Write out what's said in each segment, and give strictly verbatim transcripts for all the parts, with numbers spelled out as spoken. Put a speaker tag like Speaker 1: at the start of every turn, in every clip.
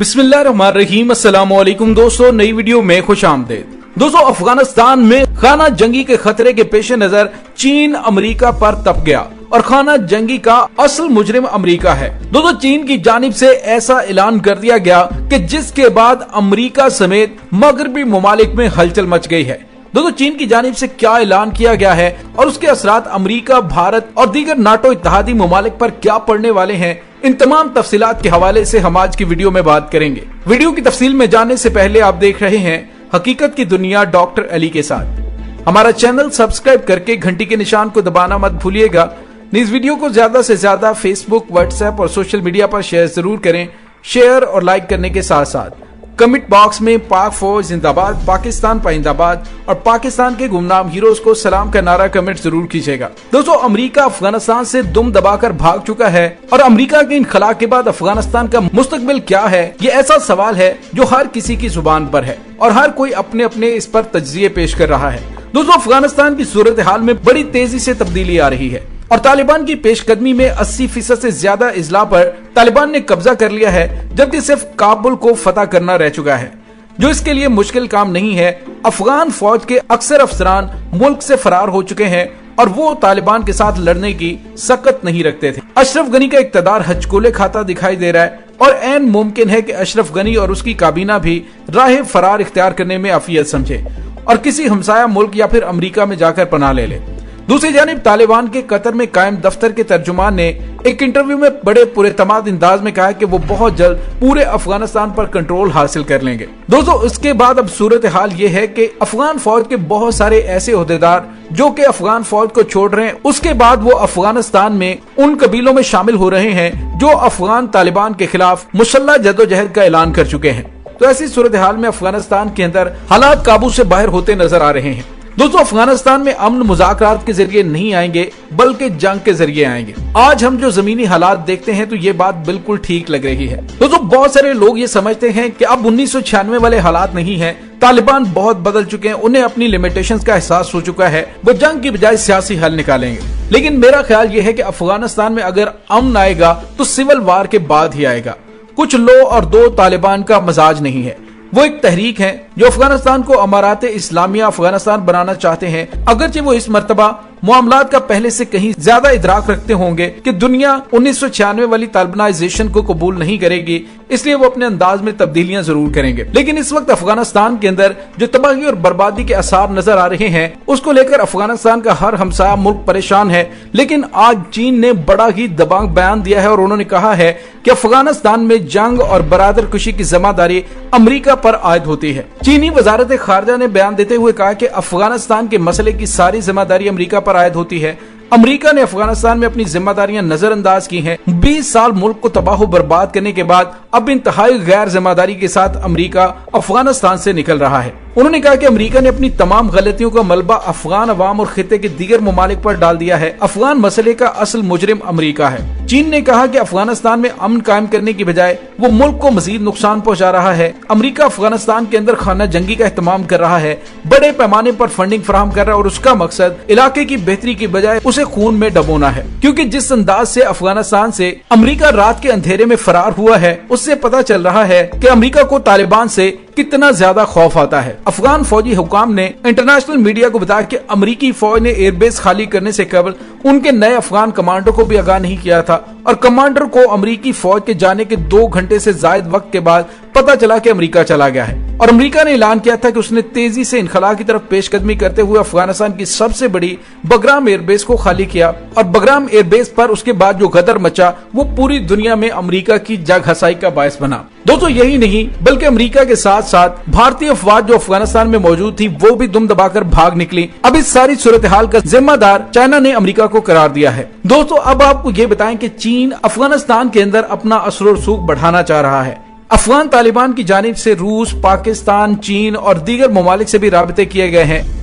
Speaker 1: बिस्मिल्लाहिर्रहमानिर्रहीम, अस्सलाम वालेकुम दोस्तों, नई वीडियो में खुश आमदीद। दोस्तों, अफगानिस्तान में खाना जंगी के खतरे के पेश नजर चीन अमेरिका पर तप गया और खाना जंगी का असल मुजरिम अमेरिका है। दोस्तों, चीन की जानिब से ऐसा ऐलान कर दिया गया कि जिसके बाद अमेरिका समेत मगरबी ममालिक में हलचल मच गई है। दोस्तों, चीन की जानिब से क्या ऐलान किया गया है और उसके असरात अमेरिका, भारत और दीगर नाटो इत्तेहादी ममालिक पर क्या पड़ने वाले हैं, इन तमाम तफसीलात के हवाले से हम आज की वीडियो में बात करेंगे। वीडियो की तफसील में जाने से पहले आप देख रहे हैं हकीकत की दुनिया डॉक्टर अली के साथ। हमारा चैनल सब्सक्राइब करके घंटी के निशान को दबाना मत भूलिएगा। इस वीडियो को ज्यादा से ज्यादा फेसबुक, व्हाट्सएप और सोशल मीडिया पर शेयर जरूर करें। शेयर और लाइक करने के साथ साथ कमेंट बॉक्स में पाक फौज जिंदाबाद, पाकिस्तान पाइंदाबाद और पाकिस्तान के गुमनाम हीरोज को सलाम का नारा कमेंट जरूर कीजिएगा। दोस्तों, अमेरिका अफगानिस्तान से दुम दबाकर भाग चुका है और अमेरिका के इनखला के बाद अफगानिस्तान का मुस्तकबिल क्या है, ये ऐसा सवाल है जो हर किसी की जुबान पर है और हर कोई अपने अपने इस पर तज्जिए पेश कर रहा है। दोस्तों, अफगानिस्तान की सूरत हाल में बड़ी तेजी से तब्दीली आ रही है और तालिबान की पेशकदमी में अस्सी फीसद से ज्यादा इजला पर तालिबान ने कब्जा कर लिया है, जबकि सिर्फ काबुल को फतह करना रह चुका है, जो इसके लिए मुश्किल काम नहीं है। अफगान फौज के अक्सर अफसरान मुल्क से फरार हो चुके हैं और वो तालिबान के साथ लड़ने की सकत नहीं रखते थे। अशरफ गनी का इक्तदार हचकोले खाता दिखाई दे रहा है और ऐन मुमकिन है कि अशरफ गनी और उसकी काबीना भी राह फरार इख्तियार करने में अफियत समझे और किसी हमसाया मुल्क या फिर अमेरिका में जाकर पनाह ले ले। दूसरी जानिब तालिबान के कतर में कायम दफ्तर के तर्जुमान ने एक इंटरव्यू में बड़े पुरएतमाद अंदाज में कहा कि वो बहुत जल्द पूरे अफगानिस्तान पर कंट्रोल हासिल कर लेंगे। दोस्तों, उसके बाद अब सूरत हाल ये है कि अफगान फौज के बहुत सारे ऐसे ओहदेदार जो कि अफगान फौज को छोड़ रहे हैं, उसके बाद वो अफगानिस्तान में उन कबीलों में शामिल हो रहे हैं जो अफगान तालिबान के खिलाफ मुसल्लह जद्दोजहद का ऐलान कर चुके हैं। तो ऐसी सूरत हाल में अफगानिस्तान के अंदर हालात काबू से बाहर होते नजर आ रहे हैं। दोस्तों, अफगानिस्तान में अमन मुज़ाकरात के जरिए नहीं आएंगे बल्कि जंग के जरिए आएंगे। आज हम जो जमीनी हालात देखते हैं तो ये बात बिल्कुल ठीक लग रही है। दोस्तों, बहुत सारे लोग ये समझते हैं कि अब उन्नीस सौ छियानवे वाले हालात नहीं है, तालिबान बहुत बदल चुके हैं, उन्हें अपनी लिमिटेशंस का एहसास हो चुका है, वो जंग की बजाय सियासी हल निकालेंगे। लेकिन मेरा ख्याल ये है कि अफगानिस्तान में अगर अमन आएगा तो सिविल वार के बाद ही आएगा। कुछ लो और दो तालिबान का मजाज नहीं है, वो एक तहरीक है जो अफगानिस्तान को अमारात इस्लामिया अफगानिस्तान बनाना चाहते हैं। अगरचे वो इस मर्तबा मामलात का पहले से कहीं ज्यादा इदराक रखते होंगे कि दुनिया उन्नीस सौ छियानवे वाली तालिबानाइजेशन को कबूल नहीं करेगी, इसलिए वो अपने अंदाज में तब्दीलियां जरूर करेंगे। लेकिन इस वक्त अफगानिस्तान के अंदर जो तबाही और बर्बादी के आसार नजर आ रहे हैं, उसको लेकर अफगानिस्तान का हर हमसाया मुल्क परेशान है। लेकिन आज चीन ने बड़ा ही दबंग बयान दिया है और उन्होंने कहा है कि अफगानिस्तान में जंग और बरादर खुशी की जिम्मेदारी अमेरिका पर आयद होती है। चीनी वजारत खारजा ने बयान देते हुए कहा कि अफगानिस्तान के मसले की सारी जिम्मेदारी अमेरिका पर आयद होती है। अमेरिका ने अफगानिस्तान में अपनी जिम्मेदारियां नजरअंदाज की हैं। बीस साल मुल्क को तबाह बर्बाद करने के बाद अब इंतहाई गैर जिम्मेदारी के साथ अमेरिका अफगानिस्तान से निकल रहा है। उन्होंने कहा कि अमेरिका ने अपनी तमाम गलतियों का मलबा अफगान अवाम और खित्ते के दीगर ममालिक पर डाल दिया है। अफगान मसले का असल मुजरिम अमेरिका है। चीन ने कहा कि अफगानिस्तान में अमन कायम करने की बजाय वो मुल्क को मजीद नुकसान पहुंचा रहा है। अमेरिका अफगानिस्तान के अंदर खाना जंगी का इस्तेमाल कर रहा है, बड़े पैमाने पर फंडिंग फराहम कर रहा है और उसका मकसद इलाके की बेहतरी की बजाय उसे खून में डबोना है। क्योंकि जिस अंदाज से अफगानिस्तान से अमेरिका रात के अंधेरे में फरार हुआ है, उससे पता चल रहा है कि अमेरिका को तालिबान से कितना ज्यादा खौफ आता है। अफगान फौजी हुकाम ने इंटरनेशनल मीडिया को बताया कि अमेरिकी फौज ने एयरबेस खाली करने से कबल उनके नए अफगान कमांडर को भी आगाह नहीं किया था और कमांडर को अमेरिकी फौज के जाने के दो घंटे से जायद वक्त के बाद पता चला कि अमेरिका चला गया है। और अमेरिका ने ऐलान किया था कि उसने तेजी से इनखला की तरफ पेशकदमी करते हुए अफगानिस्तान की सबसे बड़ी बगराम एयरबेस को खाली किया और बगराम एयरबेस पर उसके बाद जो गदर मचा वो पूरी दुनिया में अमेरिका की जग हसाई का बायस बना। दोस्तों, यही नहीं बल्कि अमेरिका के साथ साथ भारतीय अफवाज जो अफगानिस्तान में मौजूद थी वो भी दुम दबाकर भाग निकली। अब इस सारी सूरत हाल का जिम्मेदार चाइना ने अमेरिका को करार दिया है। दोस्तों, अब आपको ये बताएं कि चीन अफगानिस्तान के अंदर अपना असर और रसूख बढ़ाना चाह रहा है। अफगान तालिबान की जानिब से रूस, पाकिस्तान, चीन और दीगर ममालिक से भी राबते किए गए हैं।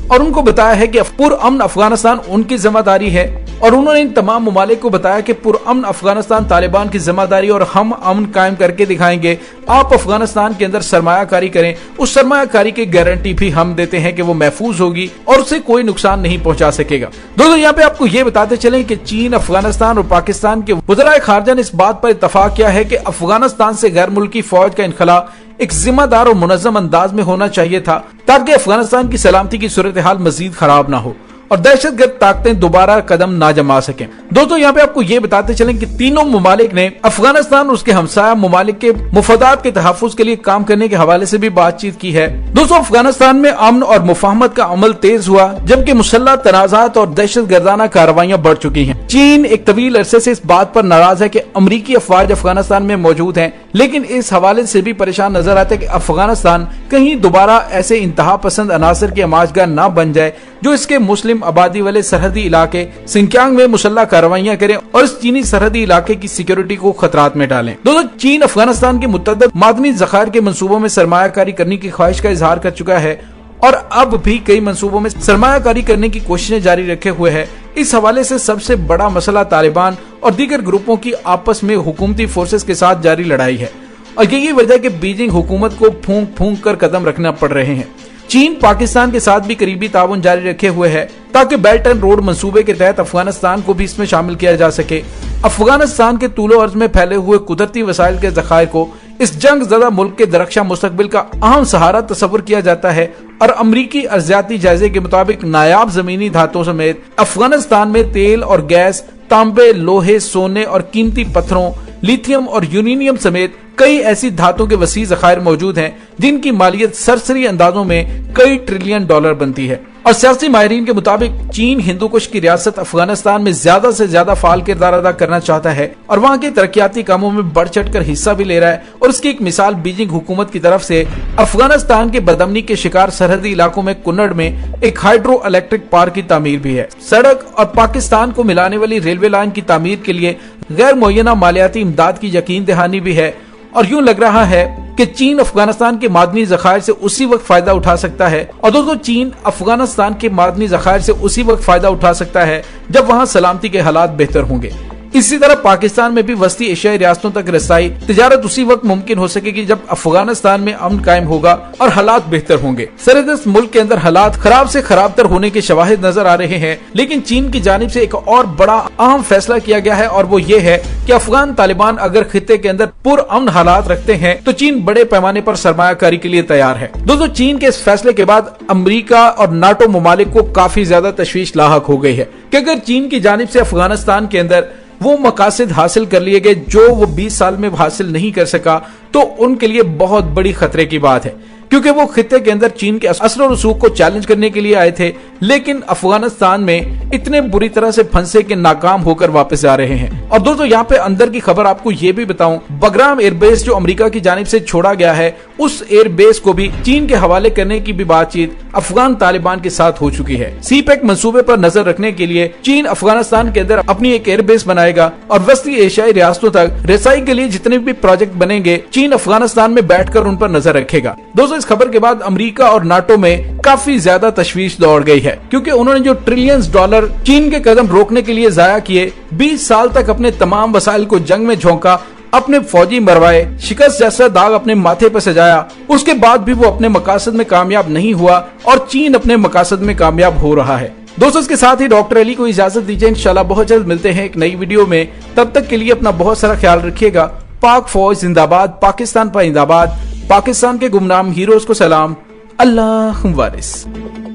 Speaker 1: और उनको बताया है कि पुरअमन अफगानिस्तान उनकी जिम्मेदारी है, और उन्होंने इन तमाम ममालिक को बताया कि पुरअमन अफगानिस्तान तालिबान की जिम्मेदारी और हम अमन कायम करके दिखाएंगे। आप अफगानिस्तान के अंदर सरमायाकारी करें, उस सरमायाकारी की गारंटी भी हम देते हैं कि वो महफूज होगी और उसे कोई नुकसान नहीं पहुंचा सकेगा। दोस्तों यहाँ पे आपको ये बताते चलें कि चीन, अफगानिस्तान और पाकिस्तान के वज़राए खारजा ने इस बात पर इत्तफाक किया है कि अफगानिस्तान से गैर मुल्की फौज का इनखला एक जिम्मेदार और मुनज़्ज़म अंदाज में होना चाहिए था, ताकि अफगानिस्तान की सलामती की सूरत हाल मजीद खराब ना हो और दहशतगर्द ताकतें दोबारा कदम ना जमा सकें। दोस्तों यहाँ पे आपको ये बताते चलें कि तीनों ममालिक ने अफगानिस्तान और उसके हमसाया ममालिक के मुफादात के तहफ़्फ़ुज़ के लिए काम करने के हवाले से भी बातचीत की है। दोस्तों अफगानिस्तान में अमन और मुफाहमत का अमल तेज हुआ, जबकि मुसल्लह तनाज़ात और दहशत गर्दाना कार्रवाइयां बढ़ चुकी हैं। चीन एक तवील अरसे से इस बात पर नाराज है कि अमरीकी अफवाज अफगानिस्तान में मौजूद हैं, लेकिन इस हवाले से भी परेशान नजर आता है कि अफगानिस्तान कहीं दोबारा ऐसे इंतहा पसंद अनासर की आमाजगाह न बन जाए जो इसके मुस्लिम आबादी वाले सरहदी इलाके सिंकियांग में मुसल्लह कार्रवाइयां करें और इस चीनी सरहदी इलाके की सिक्योरिटी को खतरात में डालें। दोस्तों चीन अफगानिस्तान के मुतअद्दिद मादनी ज़खायर के मंसूबों में सरमायाकारी करने की ख्वाहिश का इजहार कर चुका है और अब भी कई मंसूबों में सरमायाकारी करने की कोशिशें जारी रखे हुए है। इस हवाले से सबसे बड़ा मसला तालिबान और दीगर ग्रुपों की आपस में हुकूमती फोर्सेस के साथ जारी लड़ाई है और यही वजह है कि बीजिंग हुकूमत को फूंक फूंक कर कदम रखना पड़ रहे हैं। चीन पाकिस्तान के साथ भी करीबी ताउन जारी रखे हुए है ताकि बेल्ट एंड रोड मंसूबे के तहत अफगानिस्तान को भी इसमें शामिल किया जा सके। अफगानिस्तान के तूलो अर्ज में फैले हुए कुदरती वसाइल के ज़खायर को इस जंग ज़दा मुल्क के दरख्शां मुस्तकबिल का अहम सहारा तस्वुर किया जाता है और अमरीकी अर्जियाती जायजे के मुताबिक नायाब जमीनी धातुओं समेत अफगानिस्तान में तेल और गैस, तांबे, लोहे, सोने और कीमती पत्थरों, लिथियम और यूरेनियम समेत कई ऐसी धातुओं के वसी ज़खायर मौजूद हैं जिनकी मालियत सरसरी अंदाजों में कई ट्रिलियन डॉलर बनती है। और सियासी माहिरीन के मुताबिक चीन हिंदुकुश की रियासत अफगानिस्तान में ज्यादा से ज्यादा फाल किरदार अदा करना चाहता है और वहाँ के तरक्याती कामों में बढ़ चढ़ कर हिस्सा भी ले रहा है। और इसकी एक मिसाल बीजिंग हुकूमत की तरफ से अफगानिस्तान के बदअमनी के शिकार सरहदी इलाकों में कुन्नड़ में एक हाइड्रो इलेक्ट्रिक पार्क की तामीर भी है। सड़क और पाकिस्तान को मिलाने वाली रेलवे लाइन की तामीर के लिए गैर मुअय्यना मालियाती इमदाद की यकीन दहानी भी है और यूं लग रहा है कि चीन अफगानिस्तान के मादनी ज़खायर से उसी वक्त फायदा उठा सकता है। और दोस्तों चीन अफगानिस्तान के मादनी ज़खायर से उसी वक्त फायदा उठा सकता है जब वहां सलामती के हालात बेहतर होंगे। इसी तरह पाकिस्तान में भी वस्ती एशियाई रियासतों तक रसाई तिजारत उसी वक्त मुमकिन हो सकेगी जब अफगानिस्तान में अमन कायम होगा और हालात बेहतर होंगे। सरहद मुल्क के अंदर हालात खराब से खराब तर होने के शवाहिद नजर आ रहे हैं, लेकिन चीन की जानिब से एक और बड़ा अहम फैसला किया गया है और वो ये है कि अफगान तालिबान अगर खित्ते के अंदर पुरअमन हालात रखते हैं तो चीन बड़े पैमाने पर सरमायाकारी के लिए तैयार है। दोस्तों चीन के इस फैसले के बाद अमरीका और नाटो ममालिक को काफी ज्यादा तशवीश लाहक हो गई है कि अगर चीन की जानिब से अफगानिस्तान के अंदर वो मकासद हासिल कर लिए गए जो वो बीस साल में हासिल नहीं कर सका तो उनके लिए बहुत बड़ी खतरे की बात है, क्योंकि वो खित्ते के अंदर चीन के असर और रसूख को चैलेंज करने के लिए आए थे, लेकिन अफगानिस्तान में इतने बुरी तरह से फंसे के नाकाम होकर वापस जा रहे हैं। और दोस्तों यहाँ पे अंदर की खबर आपको ये भी बताऊं, बगराम एयरबेस जो अमेरिका की जानिब से छोड़ा गया है उस एयरबेस को भी चीन के हवाले करने की भी बातचीत अफगान तालिबान के साथ हो चुकी है। सी पैक मंसूबे पर नजर रखने के लिए चीन अफगानिस्तान के अंदर अपनी एक एयरबेस बनाएगा और वस्ती एशियाई रियासतों तक रसाई के लिए जितने भी प्रोजेक्ट बनेंगे चीन अफगानिस्तान में बैठकर उन पर नजर रखेगा। दोस्तों इस खबर के बाद अमेरिका और नाटो में काफी ज्यादा तशवीश दौड़ गई है, क्योंकि उन्होंने जो ट्रिलियंस डॉलर चीन के कदम रोकने के लिए जाया किए, बीस साल तक अपने तमाम वसाइल को जंग में झोंका, अपने फौजी मरवाए, शिकस्त जैसा दाग अपने माथे पर सजाया, उसके बाद भी वो अपने मकासद में कामयाब नहीं हुआ और चीन अपने मकासद में कामयाब हो रहा है। दोस्तों इसके साथ ही डॉक्टर अली को इजाजत दीजिए, इंशाल्लाह बहुत जल्द मिलते हैं एक नई वीडियो में। तब तक के लिए अपना बहुत सारा ख्याल रखिएगा। पाक फौज जिंदाबाद, पाकिस्तान पाइंदाबाद, पाकिस्तान के गुमनाम हीरोज को सलाम, अल्लाह वारिस।